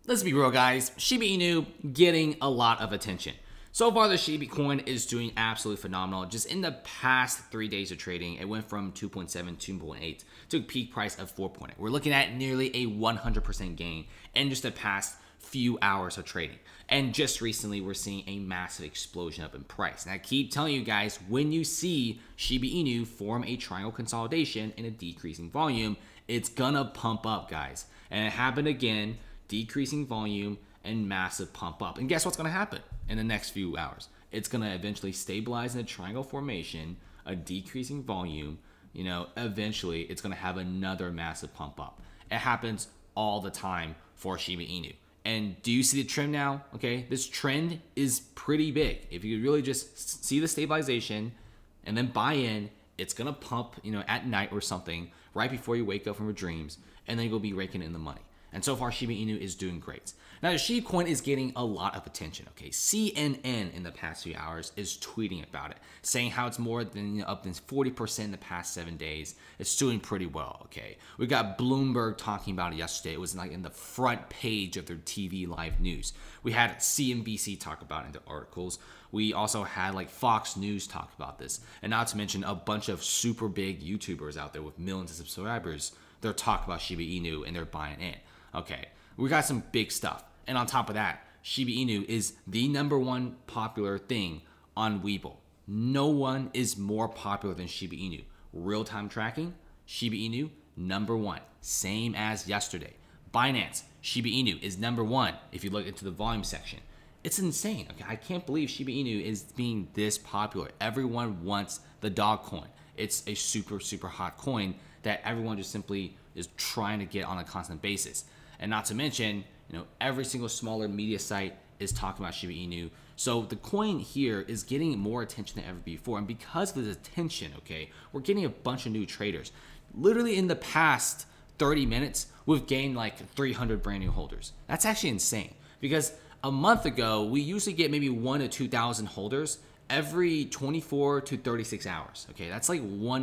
Let's be real, guys. Shiba Inu getting a lot of attention. So far, the Shiba coin is doing absolutely phenomenal. Just in the past 3 days of trading, it went from 2.7, 2.8 to a peak price of 4.8. We're looking at nearly a 100% gain in just the past few hours of trading. And just recently, we're seeing a massive explosion up in price. And I keep telling you guys, when you see Shiba Inu form a triangle consolidation in a decreasing volume, it's gonna pump up, guys. And it happened again. Decreasing volume and massive pump up. And guess what's going to happen in the next few hours? It's going to eventually stabilize in a triangle formation, a decreasing volume. Eventually it's going to have another massive pump up. It happens all the time for Shiba Inu. And do you see the trend now? Okay, this trend is pretty big. If you really just see the stabilization and then buy in, it's going to pump, at night or something right before you wake up from your dreams, and then you'll be raking in the money. And so far, Shiba Inu is doing great. Now, the Shiba coin is getting a lot of attention, okay? CNN in the past few hours is tweeting about it, saying how it's more than up than 40% in the past 7 days. It's doing pretty well, okay? We got Bloomberg talking about it yesterday. It was like in the front page of their TV live news. We had CNBC talk about it in the articles. We also had like Fox News talk about this. And not to mention a bunch of super big YouTubers out there with millions of subscribers. They're talking about Shiba Inu and they're buying in. Okay, we got some big stuff. And on top of that, Shiba Inu is the #1 popular thing on Webull. No one is more popular than Shiba Inu. Real-time tracking, Shiba Inu, #1. Same as yesterday. Binance, Shiba Inu is #1 if you look into the volume section. It's insane. Okay, I can't believe Shiba Inu is being this popular. Everyone wants the dog coin. It's a super, super hot coin that everyone just simply is trying to get on a constant basis. And not to mention, every single smaller media site is talking about Shiba Inu. So the coin here is getting more attention than ever before. And because of this attention, okay, we're getting a bunch of new traders. Literally in the past 30 minutes, we've gained like 300 brand new holders. That's actually insane. Because a month ago, we usually get maybe 1 to 2,000 holders every 24 to 36 hours. Okay, that's like one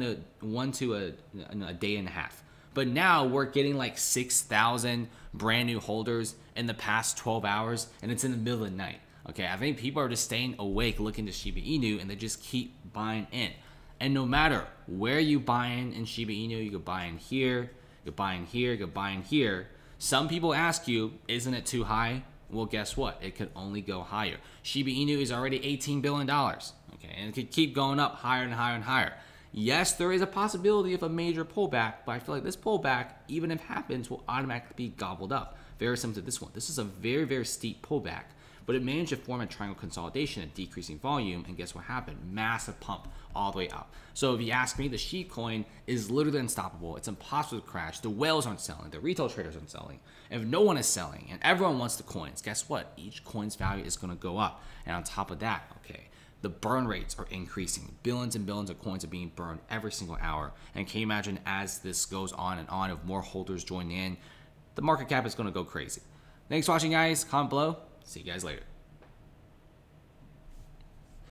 to a day and a half. But now we're getting like 6,000 brand new holders in the past 12 hours, and it's in the middle of the night. Okay, I think people are just staying awake looking to Shiba Inu, and they just keep buying in. And no matter where you buy in Shiba Inu, you could buy in here, you could buy in here, you could buy in here. Some people ask you, isn't it too high? Well, guess what? It could only go higher. Shiba Inu is already $18 billion, okay, and it could keep going up higher and higher and higher. Yes, there is a possibility of a major pullback, but I feel like this pullback, even if it happens, will automatically be gobbled up. Very similar to this one. This is a very, very steep pullback, but it managed to form a triangle consolidation at decreasing volume, and guess what happened? Massive pump all the way up. So if you ask me, the Shiba coin is literally unstoppable. It's impossible to crash. The whales aren't selling. The retail traders aren't selling. If no one is selling and everyone wants the coins, guess what? Each coin's value is going to go up. And on top of that, okay, the burn rates are increasing. Billions and billions of coins are being burned every single hour. And can you imagine as this goes on and on, if more holders join in, the market cap is going to go crazy. Thanks for watching, guys. Comment below. See you guys later.